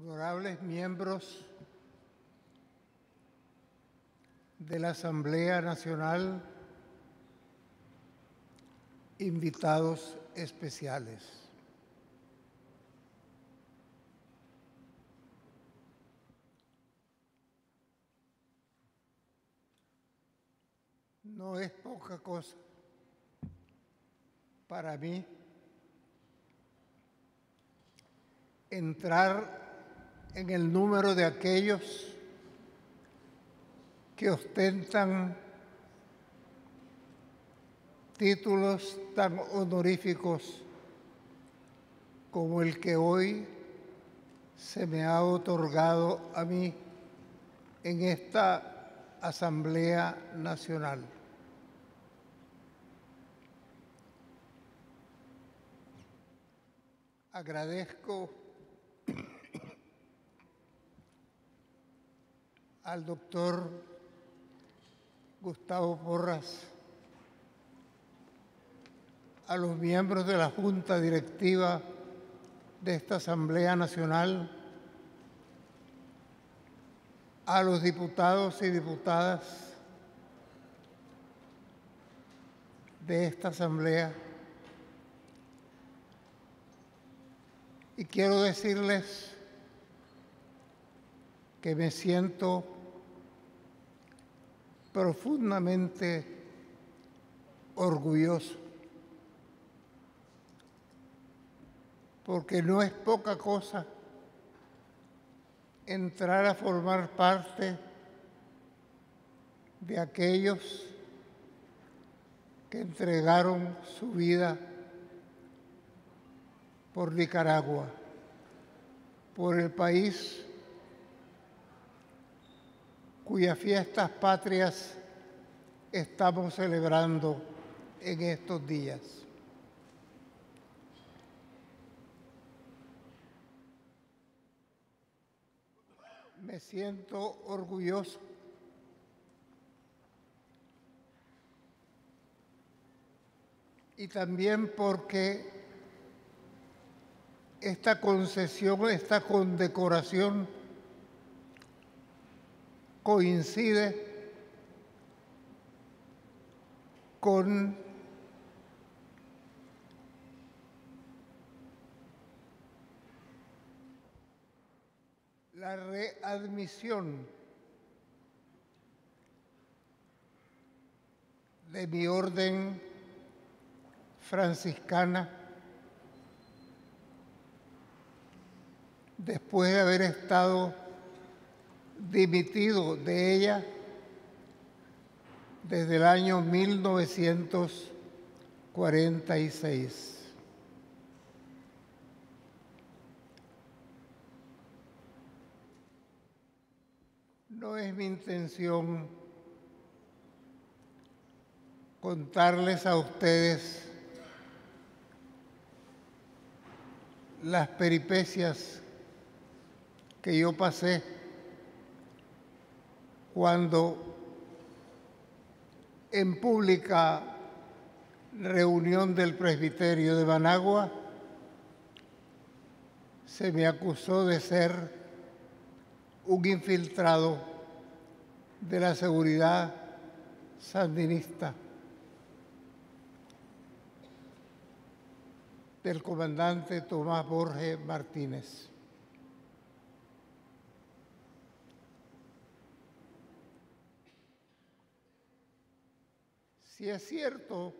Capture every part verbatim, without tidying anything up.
honorables miembros de la Asamblea Nacional, invitados especiales. No es poca cosa para mí entrar en el número de aquellos que ostentan títulos tan honoríficos como el que hoy se me ha otorgado a mí en esta Asamblea Nacional. Agradezco al doctor Gustavo Porras, a los miembros de la Junta Directiva de esta Asamblea Nacional, a los diputados y diputadas de esta Asamblea. Y quiero decirles que me siento profundamente orgulloso, porque no es poca cosa entrar a formar parte de aquellos que entregaron su vida por Nicaragua, por el país cuyas fiestas patrias estamos celebrando en estos días. Me siento orgulloso y también porque esta concesión, esta condecoración coincide con la readmisión de mi orden franciscana después de haber estado dimitido de ella desde el año mil novecientos cuarenta y seis. No es mi intención contarles a ustedes las peripecias que yo pasé cuando en pública reunión del presbiterio de Managua se me acusó de ser un infiltrado de la seguridad sandinista del comandante Tomás Borges Martínez. Si es cierto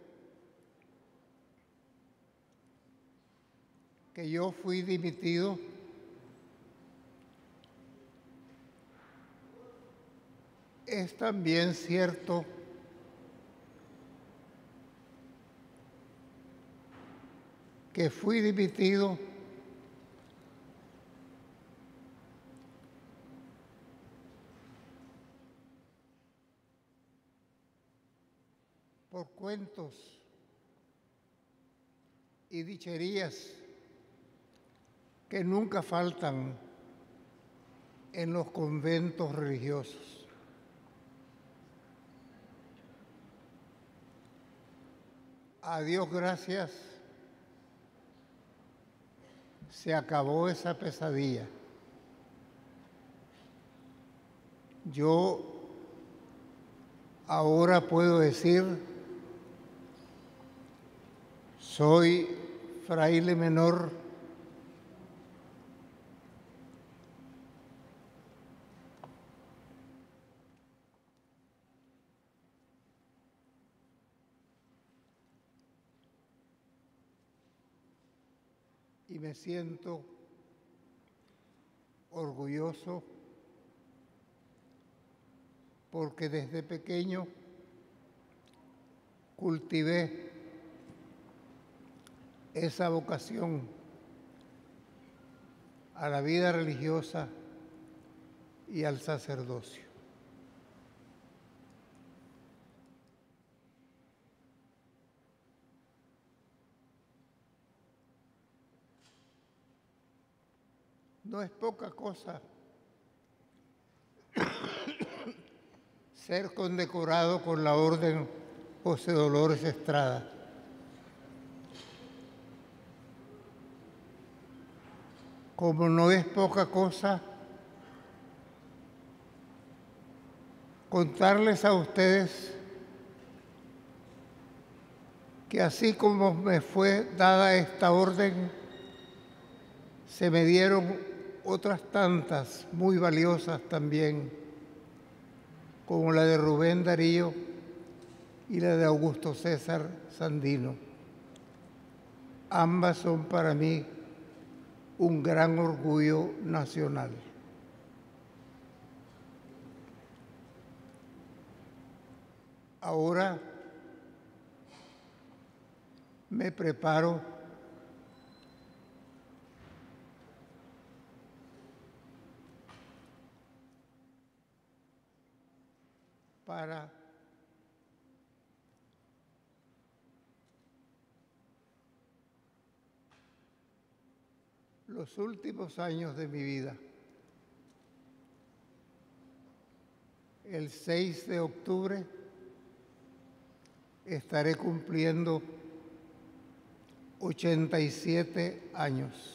que yo fui dimitido, es también cierto que fui dimitido por cuentos y dicherías que nunca faltan en los conventos religiosos. A Dios gracias, se acabó esa pesadilla. Yo ahora puedo decir, soy fraile menor y me siento orgulloso porque desde pequeño cultivé esa vocación a la vida religiosa y al sacerdocio. No es poca cosa ser condecorado con la Orden José Dolores Estrada. Como no es poca cosa contarles a ustedes que así como me fue dada esta orden, se me dieron otras tantas muy valiosas también, como la de Rubén Darío y la de Augusto César Sandino. Ambas son para mí un gran orgullo nacional. Ahora me preparo para los últimos años de mi vida. El seis de octubre estaré cumpliendo ochenta y siete años.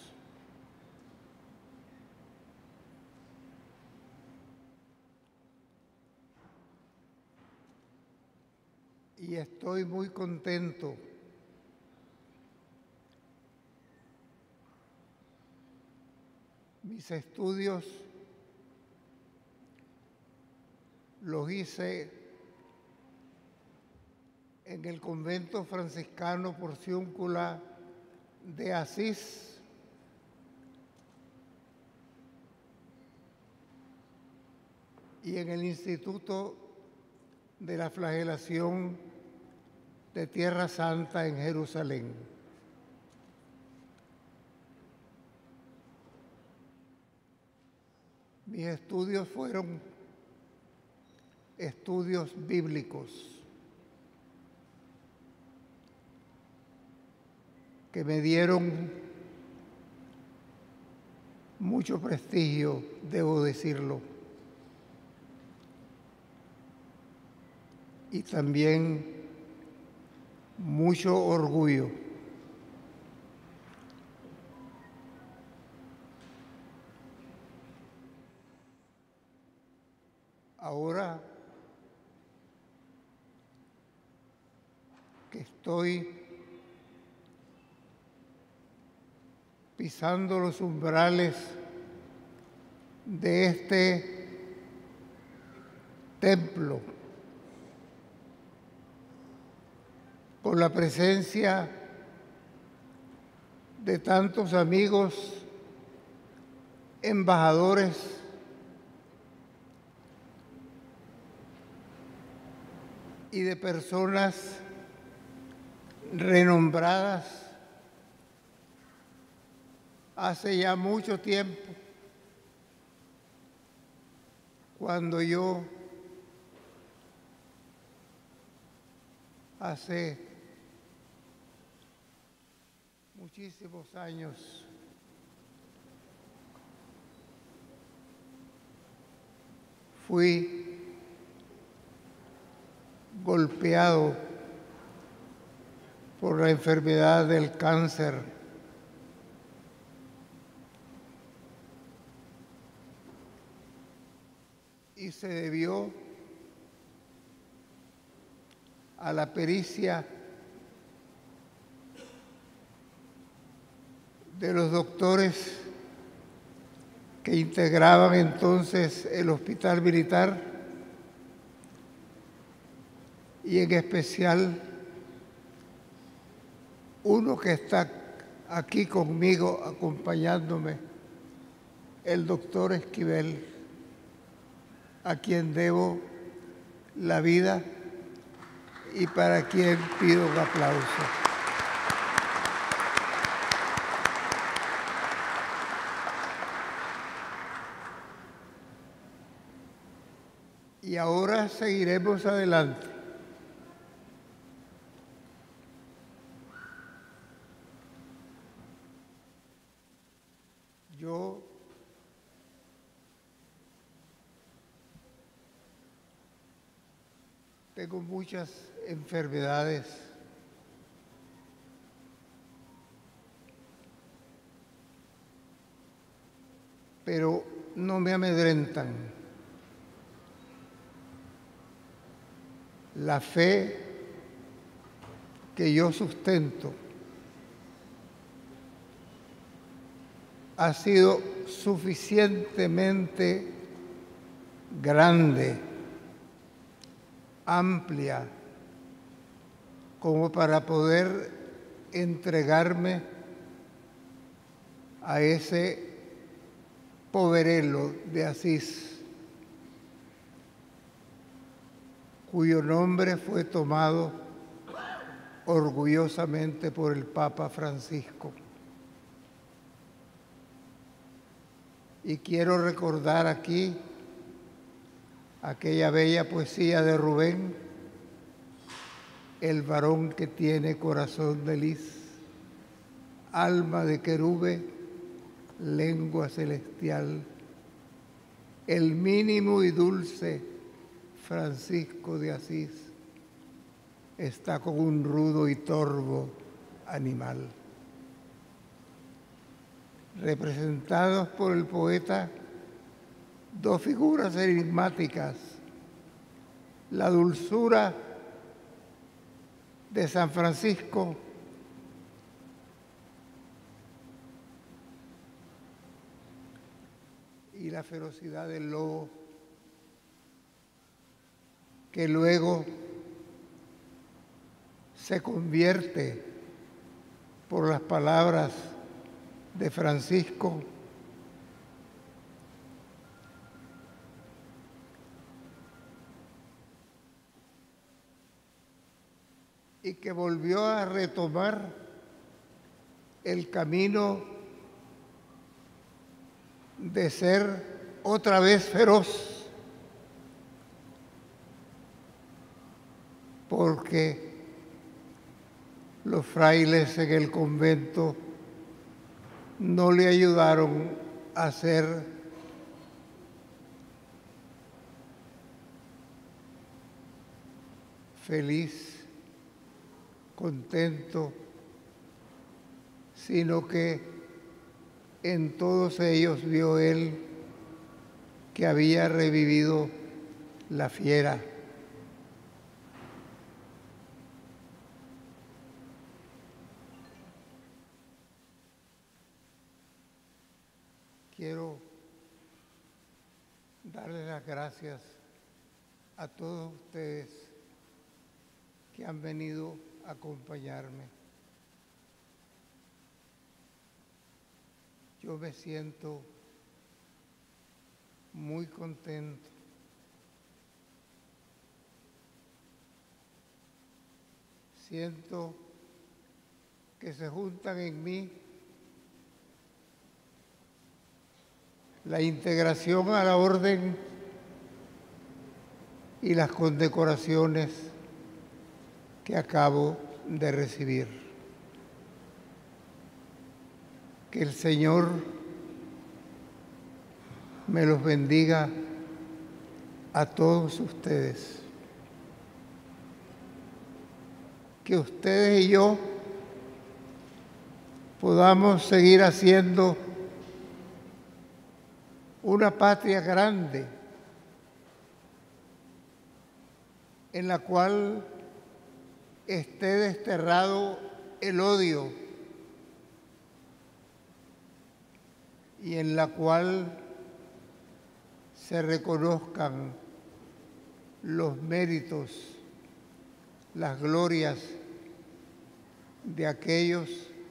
Y estoy muy contento mis estudios los hice en el convento franciscano Porciúncula de Asís, y en el Instituto de la Flagelación de Tierra Santa en Jerusalén. Mis estudios fueron estudios bíblicos que me dieron mucho prestigio, debo decirlo, y también mucho orgullo. Ahora que estoy pisando los umbrales de este templo, con la presencia de tantos amigos, embajadores, y de personas renombradas hace ya mucho tiempo, cuando yo hace muchísimos años fui golpeado por la enfermedad del cáncer. y se debió a la pericia de los doctores que integraban entonces el hospital militar y en especial uno que está aquí conmigo acompañándome, el doctor Esquivel, a quien debo la vida y para quien pido un aplauso. Y ahora seguiremos adelante. Yo tengo muchas enfermedades, pero no me amedrentan. La fe que yo sustento ha sido suficientemente grande, amplia, como para poder entregarme a ese poverello de Asís, cuyo nombre fue tomado orgullosamente por el Papa Francisco. Y quiero recordar aquí aquella bella poesía de Rubén, el varón que tiene corazón de lis, alma de querube, lengua celestial, el mínimo y dulce Francisco de Asís está con un rudo y torvo animal. Representados por el poeta dos figuras enigmáticas, la dulzura de San Francisco y la ferocidad del lobo, que luego se convierte por las palabras de Francisco y que volvió a retomar el camino de ser otra vez feroz, porque los frailes en el convento no le ayudaron a ser feliz, contento, sino que en todos ellos vio él que había revivido la fiera. Quiero darles las gracias a todos ustedes que han venido a acompañarme. Yo me siento muy contento. Siento que se juntan en mí la integración a la orden y las condecoraciones que acabo de recibir. Que el Señor me los bendiga a todos ustedes. Que ustedes y yo podamos seguir haciendo una patria grande en la cual esté desterrado el odio y en la cual se reconozcan los méritos, las glorias de aquellos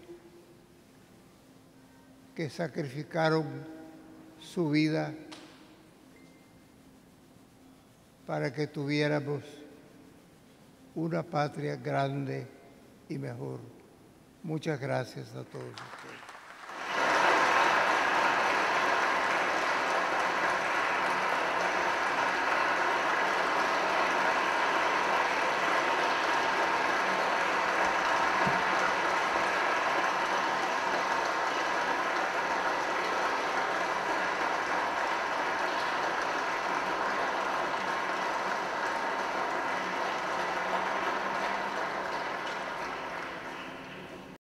que sacrificaron su vida para que tuviéramos una patria grande y mejor. Muchas gracias a todos.